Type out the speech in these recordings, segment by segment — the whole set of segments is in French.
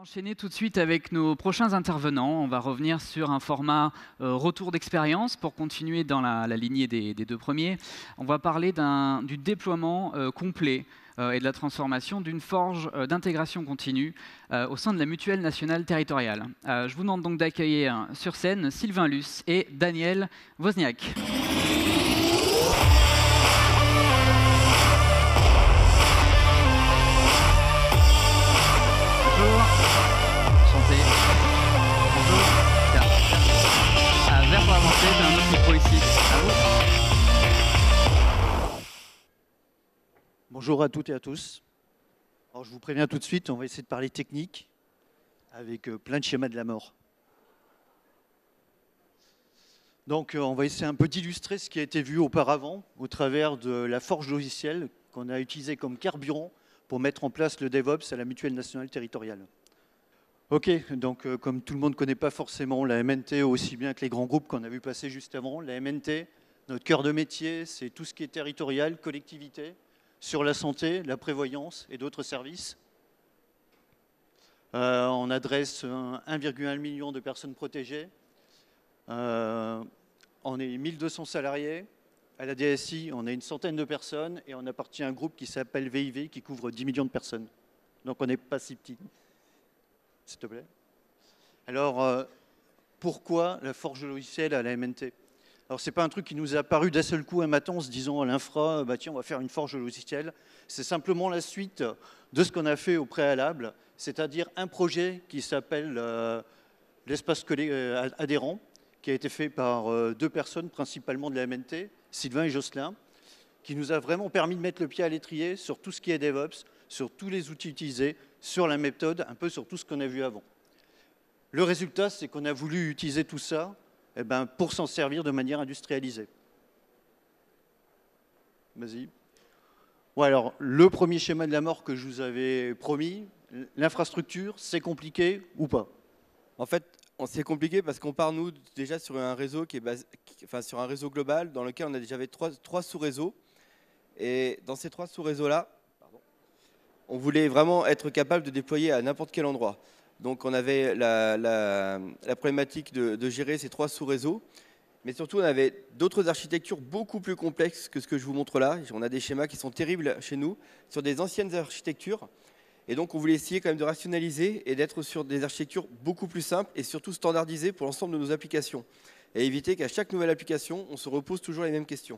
Enchaîner tout de suite avec nos prochains intervenants. On va revenir sur un format retour d'expérience pour continuer dans la lignée des deux premiers. On va parler du déploiement complet et de la transformation d'une forge d'intégration continue au sein de la Mutuelle Nationale Territoriale. Je vous demande donc d'accueillir sur scène Sylvain Luce et Daniel Wozniak. Un autre micro ici. Bonjour à toutes et à tous. Alors, je vous préviens tout de suite, on va essayer de parler technique avec plein de schémas de la mort. Donc on va essayer un peu d'illustrer ce qui a été vu auparavant au travers de la forge logicielle qu'on a utilisée comme carburant pour mettre en place le DevOps à la Mutuelle Nationale Territoriale. Ok, donc comme tout le monde ne connaît pas forcément la MNT aussi bien que les grands groupes qu'on a vu passer juste avant, la MNT, notre cœur de métier, c'est tout ce qui est territorial, collectivité, sur la santé, la prévoyance et d'autres services. On adresse 1,1 million de personnes protégées. On est 1200 salariés. À la DSI, on est une centaine de personnes et on appartient à un groupe qui s'appelle VIV qui couvre 10 millions de personnes. Donc on n'est pas si petit. S'il te plaît. Alors, pourquoi la forge logicielle à la MNT? Alors, ce n'est pas un truc qui nous est apparu d'un seul coup un matin en se disant à l'infra, bah, tiens, on va faire une forge logicielle. C'est simplement la suite de ce qu'on a fait au préalable, c'est-à-dire un projet qui s'appelle l'espace adhérent, qui a été fait par deux personnes, principalement de la MNT, Sylvain et Jocelyn, qui nous a vraiment permis de mettre le pied à l'étrier sur tout ce qui est DevOps, sur tous les outils utilisés, sur la méthode, un peu sur tout ce qu'on a vu avant. Le résultat, c'est qu'on a voulu utiliser tout ça pour s'en servir de manière industrialisée. Vas-y. Bon, alors, le premier schéma de la mort que je vous avais promis, l'infrastructure, c'est compliqué ou pas? En fait, c'est compliqué parce qu'on part, nous, déjà sur un réseau qui est basé, sur un réseau global dans lequel on a déjà trois sous-réseaux. Et dans ces trois sous-réseaux-là, on voulait vraiment être capable de déployer à n'importe quel endroit. Donc on avait la problématique de gérer ces trois sous-réseaux, mais surtout on avait d'autres architectures beaucoup plus complexes que ce que je vous montre là. On a des schémas qui sont terribles chez nous, sur des anciennes architectures. Et donc on voulait essayer quand même de rationaliser et d'être sur des architectures beaucoup plus simples et surtout standardisées pour l'ensemble de nos applications. Et éviter qu'à chaque nouvelle application, on se repose toujours les mêmes questions.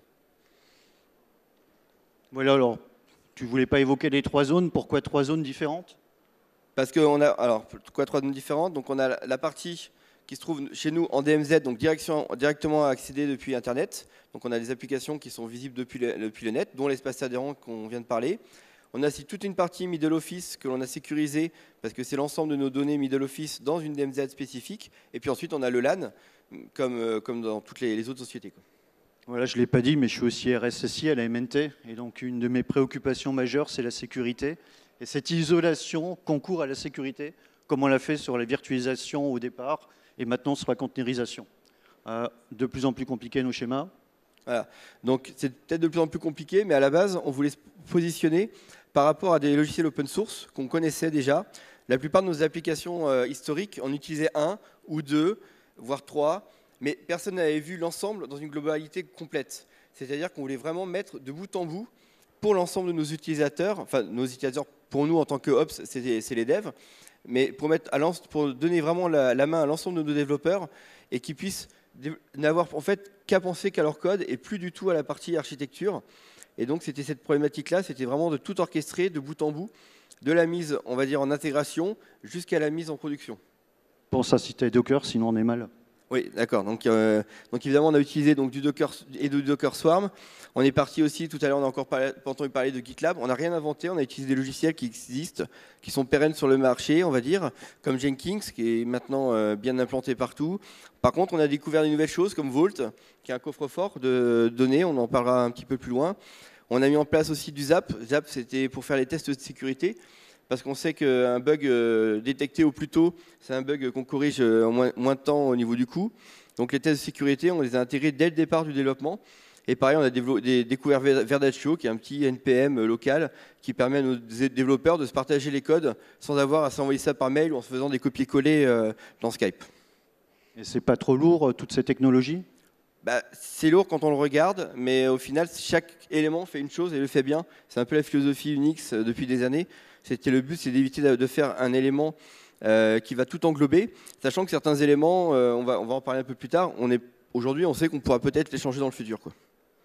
Voilà, alors, tu ne voulais pas évoquer les trois zones, pourquoi trois zones différentes? Parce qu'on a, alors, pourquoi trois zones différentes? Donc on a la partie qui se trouve chez nous en DMZ, donc directement à accéder depuis Internet. Donc on a des applications qui sont visibles depuis le net, dont l'espace adhérent qu'on vient de parler. On a aussi toute une partie middle office que l'on a sécurisée, parce que c'est l'ensemble de nos données middle office dans une DMZ spécifique. Et puis ensuite on a le LAN, comme dans toutes les autres sociétés, quoi. Voilà, je ne l'ai pas dit, mais je suis aussi RSSI à la MNT. Et donc, une de mes préoccupations majeures, c'est la sécurité. Et cette isolation concourt à la sécurité, comme on l'a fait sur la virtualisation au départ, et maintenant sur la containerisation. De plus en plus compliqué nos schémas. Voilà. Donc, c'est peut-être de plus en plus compliqué, mais à la base, on voulait se positionner par rapport à des logiciels open source qu'on connaissait déjà. La plupart de nos applications historiques, on utilisait un ou deux, voire trois. Mais personne n'avait vu l'ensemble dans une globalité complète. C'est-à-dire qu'on voulait vraiment mettre de bout en bout pour l'ensemble de nos utilisateurs, enfin nos utilisateurs pour nous en tant que Ops, c'est les devs, mais pour donner vraiment la main à l'ensemble de nos développeurs et qu'ils puissent n'avoir en fait qu'à penser qu'à leur code et plus du tout à la partie architecture. Et donc c'était cette problématique-là, c'était vraiment de tout orchestrer de bout en bout, de la mise, on va dire, en intégration jusqu'à la mise en production. Pense à citer Docker, sinon on est mal. Oui, d'accord. Donc évidemment, on a utilisé du Docker et du Docker Swarm. On est parti aussi, tout à l'heure, on a encore entendu parler de GitLab. On n'a rien inventé, on a utilisé des logiciels qui existent, qui sont pérennes sur le marché, on va dire, comme Jenkins, qui est maintenant bien implanté partout. Par contre, on a découvert de nouvelles choses, comme Vault, qui est un coffre-fort de données, on en parlera un petit peu plus loin. On a mis en place aussi du Zap. Zap, c'était pour faire les tests de sécurité. Parce qu'on sait qu'un bug détecté au plus tôt, c'est un bug qu'on corrige en moins de temps au niveau du coût. Donc les tests de sécurité, on les a intégrés dès le départ du développement. Et pareil, on a découvert Verdaccio, qui est un petit NPM local qui permet à nos développeurs de se partager les codes sans avoir à s'envoyer ça par mail ou en se faisant des copier-coller dans Skype. Et c'est pas trop lourd, toutes ces technologies? Bah, c'est lourd quand on le regarde, mais au final, chaque élément fait une chose et le fait bien. C'est un peu la philosophie Unix depuis des années. Le but, c'est d'éviter de faire un élément qui va tout englober, sachant que certains éléments, on va en parler un peu plus tard, aujourd'hui, on sait qu'on pourra peut-être les changer dans le futur, quoi.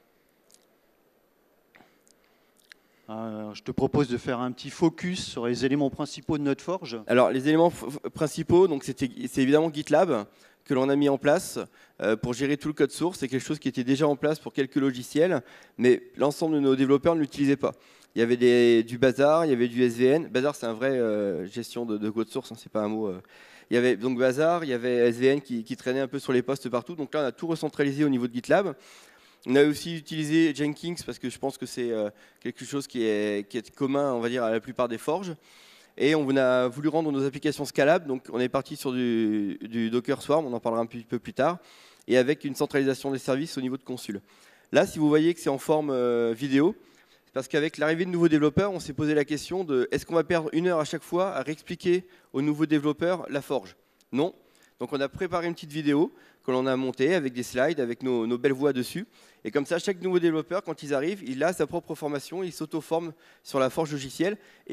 Je te propose de faire un petit focus sur les éléments principaux de notre forge. Alors, les éléments principaux, c'est évidemment GitLab, que l'on a mis en place pour gérer tout le code source. C'est quelque chose qui était déjà en place pour quelques logiciels, mais l'ensemble de nos développeurs ne l'utilisaient pas. Il y avait du Bazaar, il y avait du SVN. Bazaar, c'est un vrai gestion de code source, hein, c'est pas un mot. Il y avait donc Bazaar, il y avait SVN qui traînait un peu sur les postes partout. Donc là, on a tout recentralisé au niveau de GitLab. On a aussi utilisé Jenkins parce que je pense que c'est quelque chose qui est commun, on va dire, à la plupart des forges. Et on a voulu rendre nos applications scalables, donc on est parti sur du Docker Swarm, on en parlera un petit peu plus tard, et avec une centralisation des services au niveau de Consul. Là, si vous voyez que c'est en forme vidéo, c'est parce qu'avec l'arrivée de nouveaux développeurs, on s'est posé la question de est-ce qu'on va perdre 1 heure à chaque fois à réexpliquer aux nouveaux développeurs la forge? Non. Donc on a préparé une petite vidéo que l'on a montée avec des slides, avec nos belles voix dessus. Et comme ça, chaque nouveau développeur, quand ils arrivent, il a sa propre formation, il s'auto-forme sur la forge logicielle et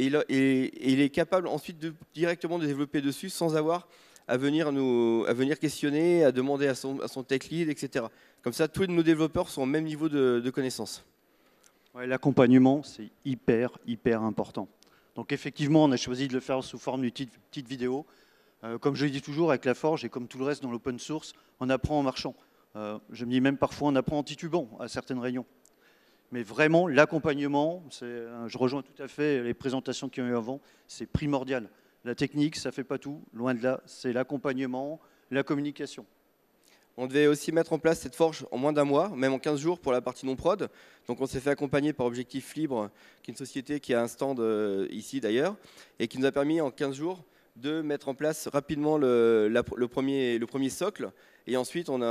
il est capable ensuite directement de développer dessus sans avoir à venir questionner, à demander à son tech lead, etc. Comme ça, tous nos développeurs sont au même niveau de connaissance. Ouais, l'accompagnement, c'est hyper important. Donc effectivement, on a choisi de le faire sous forme d'une petite vidéo. Comme je le dis toujours, avec la forge et comme tout le reste dans l'open source, on apprend en marchant. Je me dis même parfois on apprend en titubant à certaines réunions. Mais vraiment, l'accompagnement, je rejoins tout à fait les présentations qu'il y a eu avant, c'est primordial. La technique, ça ne fait pas tout, loin de là, c'est l'accompagnement, la communication. On devait aussi mettre en place cette forge en moins d'1 mois, même en 15 jours pour la partie non prod. Donc on s'est fait accompagner par Objectif Libre, qui est une société qui a un stand ici d'ailleurs, et qui nous a permis en 15 jours de mettre en place rapidement le premier socle. Et ensuite, on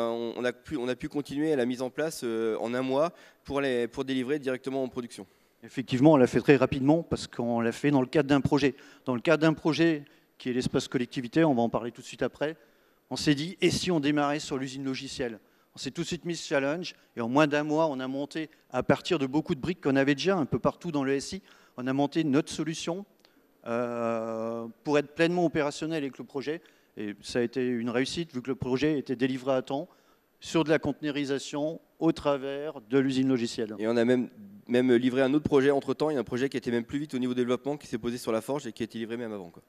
a pu continuer à la mise en place en 1 mois pour délivrer directement en production. Effectivement, on l'a fait très rapidement parce qu'on l'a fait dans le cadre d'un projet. Dans le cadre d'un projet qui est l'espace collectivité, on va en parler tout de suite après, on s'est dit, et si on démarrait sur l'usine logicielle? On s'est tout de suite mis ce challenge et en moins d'1 mois, on a monté, à partir de beaucoup de briques qu'on avait déjà un peu partout dans le SI, on a monté notre solution pour être pleinement opérationnel avec le projet. Et ça a été une réussite vu que le projet était délivré à temps sur de la containerisation au travers de l'usine logicielle. Et on a même livré un autre projet entre-temps. Il y a un projet qui était même plus vite au niveau développement, qui s'est posé sur la forge et qui a été livré même avant, quoi.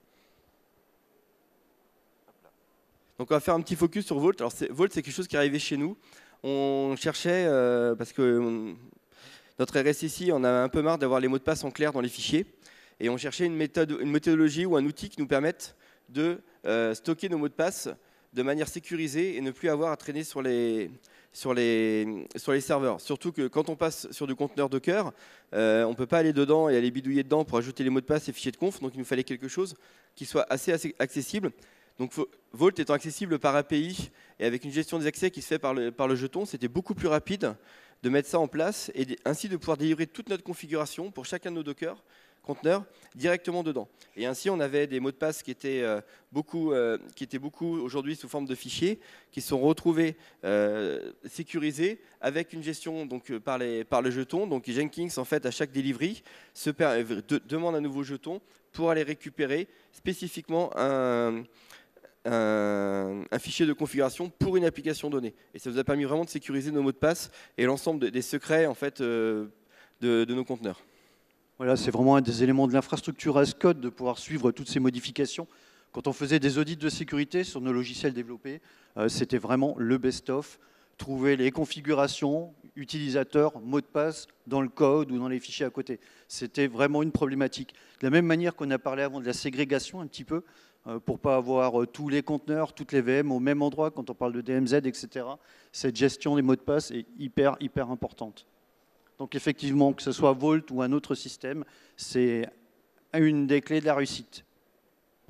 Donc on va faire un petit focus sur Vault. Alors Vault, c'est quelque chose qui est arrivé chez nous. On cherchait, parce que notre RSSI, on a un peu marre d'avoir les mots de passe en clair dans les fichiers. Et on cherchait une méthodologie ou un outil qui nous permette de stocker nos mots de passe de manière sécurisée et ne plus avoir à traîner sur les serveurs. Surtout que quand on passe sur du conteneur Docker, on ne peut pas aller dedans et aller bidouiller dedans pour ajouter les mots de passe et fichiers de conf. Donc il nous fallait quelque chose qui soit assez accessible. Donc Vault étant accessible par API et avec une gestion des accès qui se fait par le jeton, c'était beaucoup plus rapide de mettre ça en place et ainsi de pouvoir délivrer toute notre configuration pour chacun de nos Docker conteneurs directement dedans. Et ainsi, on avait des mots de passe qui étaient beaucoup aujourd'hui sous forme de fichiers, qui sont retrouvés sécurisés avec une gestion donc, par le jeton. Donc Jenkins, en fait, à chaque delivery, demande un nouveau jeton pour aller récupérer spécifiquement un fichier de configuration pour une application donnée. Et ça nous a permis vraiment de sécuriser nos mots de passe et l'ensemble des secrets en fait, de nos conteneurs. Voilà, c'est vraiment un des éléments de l'infrastructure as code de pouvoir suivre toutes ces modifications. Quand on faisait des audits de sécurité sur nos logiciels développés, c'était vraiment le best-of. Trouver les configurations, utilisateurs, mots de passe dans le code ou dans les fichiers à côté. C'était vraiment une problématique. De la même manière qu'on a parlé avant de la ségrégation un petit peu, pour ne pas avoir tous les conteneurs, toutes les VM au même endroit quand on parle de DMZ, etc. Cette gestion des mots de passe est hyper importante. Donc effectivement, que ce soit Vault ou un autre système, c'est une des clés de la réussite.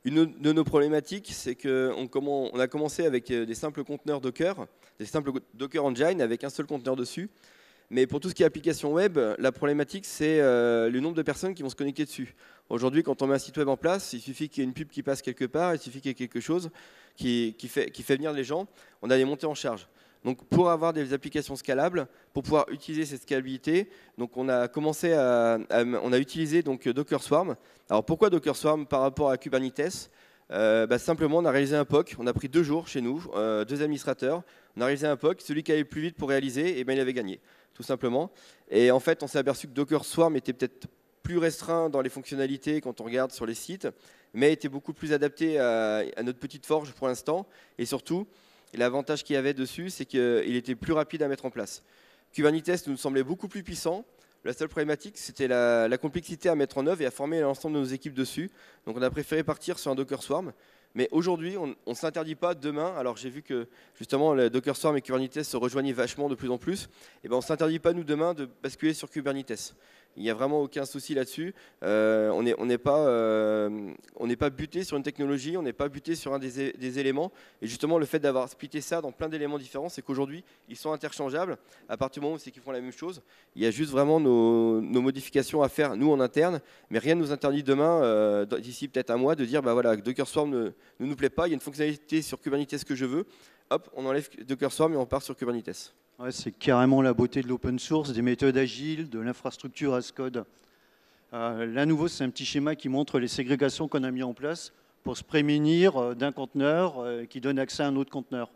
Une de nos problématiques, c'est qu'on a commencé avec des simples conteneurs Docker, des simples Docker Engine avec un seul conteneur dessus. Mais pour tout ce qui est application web, la problématique, c'est le nombre de personnes qui vont se connecter dessus. Aujourd'hui, quand on met un site web en place, il suffit qu'il y ait une pub qui passe quelque part, il suffit qu'il y ait quelque chose qui fait venir les gens. On a des montées en charge. Donc, pour avoir des applications scalables, pour pouvoir utiliser cette scalabilité, donc on a utilisé donc Docker Swarm. Alors, pourquoi Docker Swarm par rapport à Kubernetes? Simplement, on a réalisé un POC. On a pris 2 jours chez nous, 2 administrateurs. On a réalisé un POC. Celui qui allait le plus vite pour réaliser, il avait gagné, tout simplement. Et en fait, on s'est aperçu que Docker Swarm était peut-être plus restreint dans les fonctionnalités quand on regarde sur les sites, mais était beaucoup plus adapté à notre petite forge pour l'instant. Et surtout, l'avantage qu'il y avait dessus, c'est qu'il était plus rapide à mettre en place. Kubernetes nous semblait beaucoup plus puissant. La seule problématique, c'était la complexité à mettre en œuvre et à former l'ensemble de nos équipes dessus. Donc on a préféré partir sur un Docker Swarm. Mais aujourd'hui, on ne s'interdit pas demain. Alors j'ai vu que justement le Docker Swarm et Kubernetes se rejoignaient vachement de plus en plus. Et on ne s'interdit pas nous demain de basculer sur Kubernetes. Il n'y a vraiment aucun souci là-dessus. On n'est pas buté sur une technologie, on n'est pas buté sur un des éléments. Et justement, le fait d'avoir splitté ça dans plein d'éléments différents, c'est qu'aujourd'hui, ils sont interchangeables. À partir du moment où c'est qu'ils font la même chose, il y a juste vraiment nos modifications à faire, nous, en interne. Mais rien ne nous interdit demain, d'ici peut-être un mois, de dire, voilà, Docker Swarm ne nous plaît pas, il y a une fonctionnalité sur Kubernetes que je veux. Hop, on enlève Docker Swarm et on part sur Kubernetes. Ouais, c'est carrément la beauté de l'open source, des méthodes agiles, de l'infrastructure as code. Là, à nouveau, c'est un petit schéma qui montre les ségrégations qu'on a mis en place pour se prémunir d'un conteneur qui donne accès à un autre conteneur.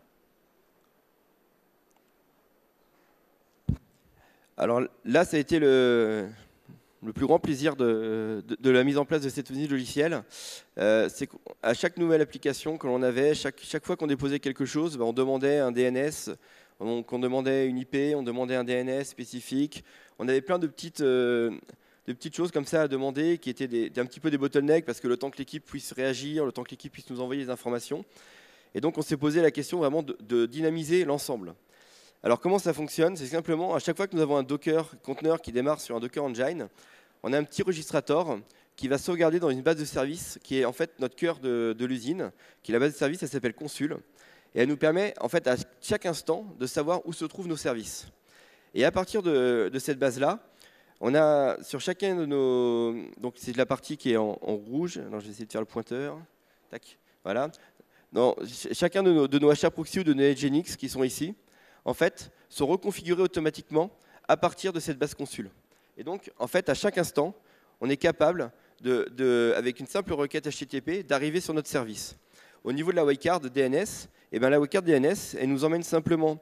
Alors là, ça a été le plus grand plaisir de la mise en place de cette outil logicielle. C'est qu'à chaque nouvelle application que l'on avait, chaque fois qu'on déposait quelque chose, on demandait un DNS. Donc on demandait une IP, on demandait un DNS spécifique. On avait plein de petites choses comme ça à demander qui étaient un petit peu des bottlenecks parce que le temps que l'équipe puisse réagir, le temps que l'équipe puisse nous envoyer des informations. Et donc on s'est posé la question vraiment de dynamiser l'ensemble. Alors comment ça fonctionne? C'est simplement à chaque fois que nous avons un Docker conteneur qui démarre sur un Docker Engine, on a un petit registrator qui va sauvegarder dans une base de service qui est en fait notre cœur de l'usine, qui est la base de service, elle s'appelle Consul. Et elle nous permet, en fait, à chaque instant, de savoir où se trouvent nos services. Et à partir de cette base-là, on a sur chacun de nos... Donc c'est la partie qui est en rouge. Alors je vais essayer de faire le pointeur. Tac, voilà. Dans chacun de nos HR Proxy ou de nos Nginx qui sont ici, en fait, sont reconfigurés automatiquement à partir de cette base Consul. Et donc, en fait, à chaque instant, on est capable, avec une simple requête HTTP, d'arriver sur notre service. Au niveau de la wildcard DNS, la wildcard DNS, elle nous emmène simplement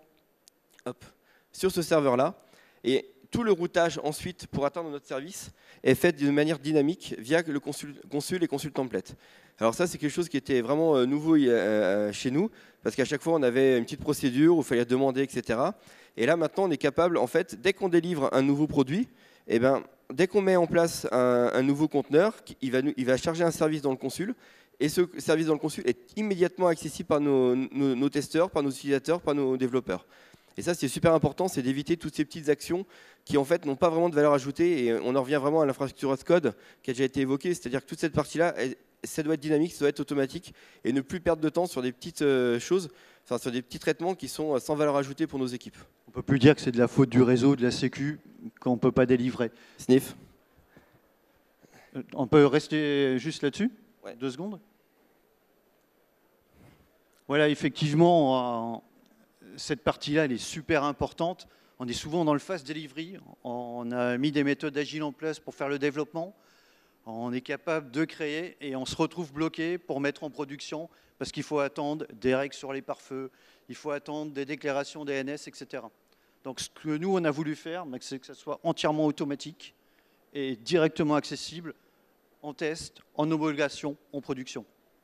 sur ce serveur-là. Et tout le routage ensuite pour atteindre notre service est fait de manière dynamique via le consul et consul template. Alors ça, c'est quelque chose qui était vraiment nouveau chez nous, parce qu'à chaque fois, on avait une petite procédure où il fallait demander, etc. Et là, maintenant, on est capable, en fait, dès qu'on délivre un nouveau produit, dès qu'on met en place un nouveau conteneur, il va charger un service dans le consul. Et ce service dans le consul est immédiatement accessible par nos testeurs, par nos utilisateurs, par nos développeurs. Et ça, c'est super important, c'est d'éviter toutes ces petites actions qui, en fait, n'ont pas vraiment de valeur ajoutée. Et on en revient vraiment à l'infrastructure as code qui a déjà été évoquée. C'est-à-dire que toute cette partie-là, ça doit être dynamique, ça doit être automatique et ne plus perdre de temps sur des petites choses, enfin, sur des petits traitements qui sont sans valeur ajoutée pour nos équipes. On ne peut plus dire que c'est de la faute du réseau, de la sécu, qu'on ne peut pas délivrer. Sniff. On peut rester juste là-dessus? Ouais. 2 secondes. Voilà, effectivement, cette partie-là, elle est super importante. On est souvent dans le fast delivery. On a mis des méthodes agiles en place pour faire le développement. On est capable de créer et on se retrouve bloqué pour mettre en production parce qu'il faut attendre des règles sur les pare-feux, il faut attendre des déclarations DNS, etc. Donc ce que nous, on a voulu faire, c'est que ça soit entièrement automatique et directement accessible en test, en homologation, en production.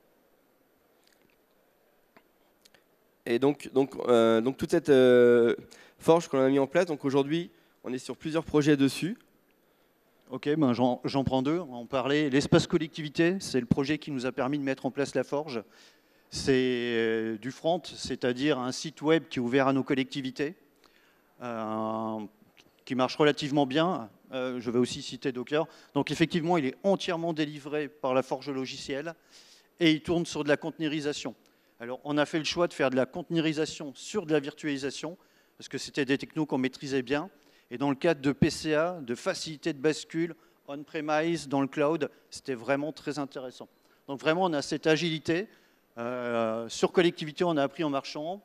Et donc toute cette forge qu'on a mis en place, donc aujourd'hui, on est sur plusieurs projets dessus. Ok, j'en prends 2. On parlait l'espace collectivité, c'est le projet qui nous a permis de mettre en place la forge. C'est du front, c'est-à-dire un site web qui est ouvert à nos collectivités, qui marche relativement bien. Je vais aussi citer Docker. Donc effectivement, il est entièrement délivré par la forge logicielle et il tourne sur de la conteneurisation. Alors, on a fait le choix de faire de la conteneurisation sur de la virtualisation, parce que c'était des technos qu'on maîtrisait bien. Et dans le cadre de PCA, de facilité de bascule, on-premise, dans le cloud, c'était vraiment très intéressant. Donc vraiment, on a cette agilité. Sur collectivité, on a appris en marchant,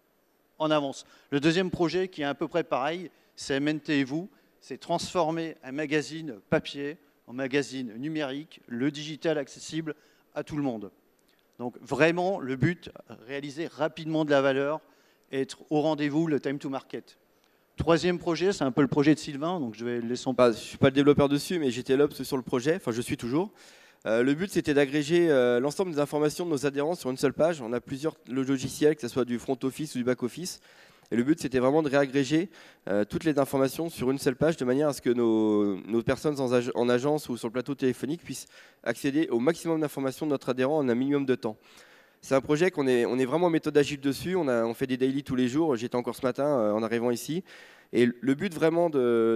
en avance. Le deuxième projet, qui est à peu près pareil, c'est MNT et vous, c'est transformer un magazine papier en magazine numérique, le digital accessible à tout le monde. Donc vraiment, le but, réaliser rapidement de la valeur, être au rendez-vous, le time to market. Troisième projet, c'est un peu le projet de Sylvain, donc je vais le laisser en Je ne suis pas le développeur dessus, mais j'étais l'ops sur le projet, enfin je suis toujours. Le but, c'était d'agréger l'ensemble des informations de nos adhérents sur une seule page. On a plusieurs logiciels, que ce soit du front office ou du back office. Et le but, c'était vraiment de réagréger toutes les informations sur une seule page, de manière à ce que nos personnes en agence ou sur le plateau téléphonique puissent accéder au maximum d'informations de notre adhérent en un minimum de temps. C'est un projet on est vraiment en méthode agile dessus. On fait des daily tous les jours. J'étais encore ce matin en arrivant ici. Et le but vraiment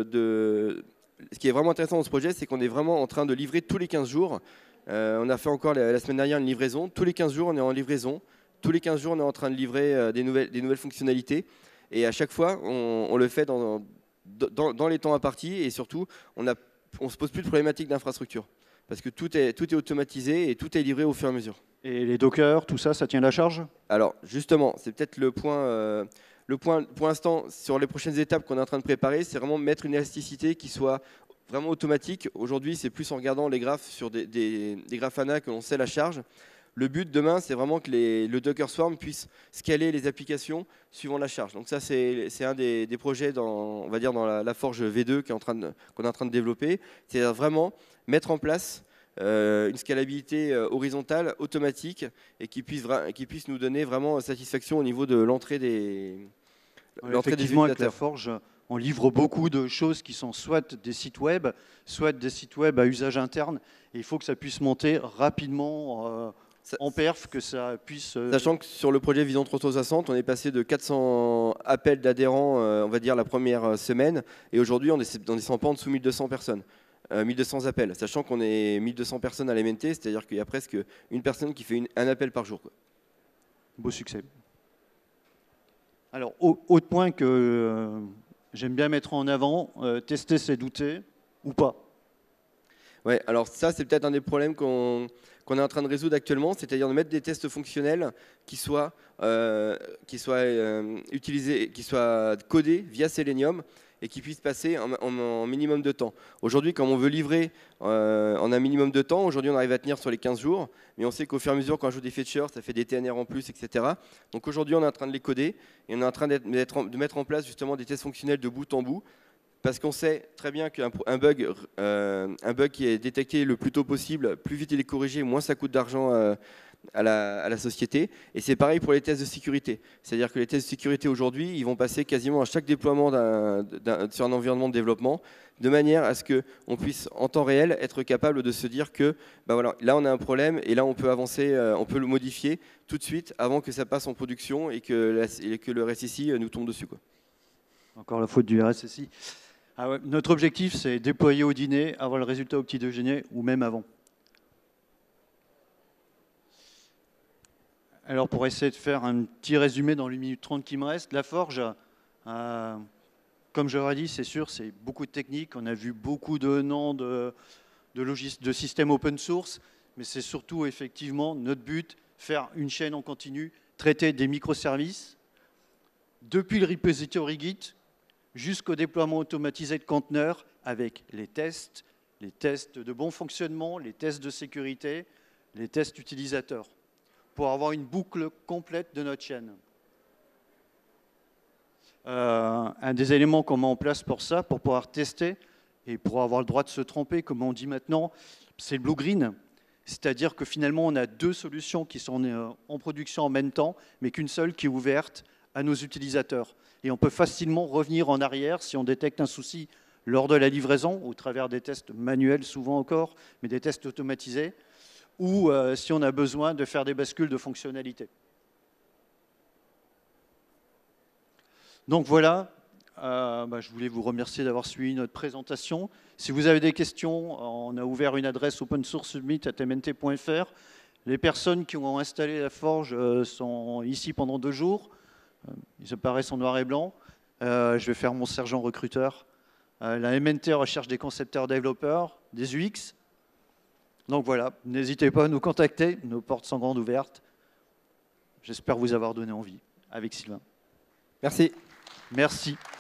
ce qui est vraiment intéressant dans ce projet, c'est qu'on est vraiment en train de livrer tous les 15 jours. On a fait encore la semaine dernière une livraison. Tous les 15 jours, on est en livraison. Tous les 15 jours, on est en train de livrer des nouvelles fonctionnalités. Et à chaque fois, on le fait dans les temps impartis. Et surtout, on ne se pose plus de problématiques d'infrastructure. Parce que tout est automatisé et tout est livré au fur et à mesure. Et les Docker, tout ça, ça tient la charge? Alors, justement, c'est peut-être le point pour l'instant, sur les prochaines étapes qu'on est en train de préparer, c'est vraiment mettre une élasticité qui soit vraiment automatique. Aujourd'hui, c'est plus en regardant les graphes sur des Grafana que l'on sait la charge. Le but demain, c'est vraiment que le Docker Swarm puisse scaler les applications suivant la charge. Donc ça, c'est un des projets on va dire dans la Forge V2 qu'on est en train de développer. C'est vraiment mettre en place une scalabilité horizontale, automatique, et qui puisse nous donner vraiment satisfaction au niveau de l'entrée des effectivement, avec la utilisateurs. Forge, on livre beaucoup de choses qui sont soit des sites web à usage interne. Et il faut que ça puisse monter rapidement en perf, que ça puisse... Sachant que sur le projet Vision 360, on est passé de 400 appels d'adhérents, on va dire, la première semaine, et aujourd'hui, on descend pas en dessous de 1200 personnes. 1200 appels, sachant qu'on est 1200 personnes à l'MNT, c'est-à-dire qu'il y a presque une personne qui fait un appel par jour, quoi. Beau succès. Alors, autre point que j'aime bien mettre en avant, tester, c'est douter ou pas. Ouais, alors ça, c'est peut-être un des problèmes qu'on est en train de résoudre actuellement, c'est-à-dire de mettre des tests fonctionnels qui soient utilisés, qui soient codés via Selenium et qui puissent passer en minimum de temps. Aujourd'hui, comme on veut livrer en un minimum de temps, aujourd'hui on arrive à tenir sur les 15 jours, mais on sait qu'au fur et à mesure qu'on ajoute des features, ça fait des TNR en plus, etc. Donc aujourd'hui on est en train de les coder et on est en train de mettre en place justement des tests fonctionnels de bout en bout, parce qu'on sait très bien qu'un bug qui est détecté le plus tôt possible, plus vite il est corrigé, moins ça coûte d'argent à la société. Et c'est pareil pour les tests de sécurité. C'est-à-dire que les tests de sécurité aujourd'hui, ils vont passer quasiment à chaque déploiement sur un environnement de développement, de manière à ce qu'on puisse en temps réel être capable de se dire que voilà, là on a un problème et là on peut avancer, on peut le modifier tout de suite avant que ça passe en production et que le RSSI nous tombe dessus, quoi. Encore la faute du RSSI. Ah ouais, notre objectif, c'est déployer au dîner, avoir le résultat au petit déjeuner ou même avant. Alors, pour essayer de faire un petit résumé dans les minutes 30 qui me restent, la Forge, comme je l'aurais dit, c'est sûr, c'est beaucoup de techniques. On a vu beaucoup de noms de systèmes open source, mais c'est surtout effectivement notre but, faire une chaîne en continu, traiter des microservices, depuis le repository Git jusqu'au déploiement automatisé de conteneurs avec les tests de bon fonctionnement, les tests de sécurité, les tests utilisateurs, pour avoir une boucle complète de notre chaîne. Un des éléments qu'on met en place pour ça, pour pouvoir tester et pour avoir le droit de se tromper, comme on dit maintenant, c'est le blue-green. C'est-à-dire que finalement, on a deux solutions qui sont en production en même temps, mais qu'une seule qui est ouverte à nos utilisateurs. Et on peut facilement revenir en arrière si on détecte un souci lors de la livraison, au travers des tests manuels souvent encore, mais des tests automatisés, ou si on a besoin de faire des bascules de fonctionnalités. Donc voilà, je voulais vous remercier d'avoir suivi notre présentation. Si vous avez des questions, on a ouvert une adresse opensourcesummit@mnt.fr. Les personnes qui ont installé la forge sont ici pendant 2 jours. Ils apparaissent en noir et blanc. Je vais faire mon sergent recruteur. La MNT recherche des concepteurs développeurs, des UX. Donc voilà, n'hésitez pas à nous contacter, nos portes sont grandes ouvertes. J'espère vous avoir donné envie avec Sylvain. Merci. Merci.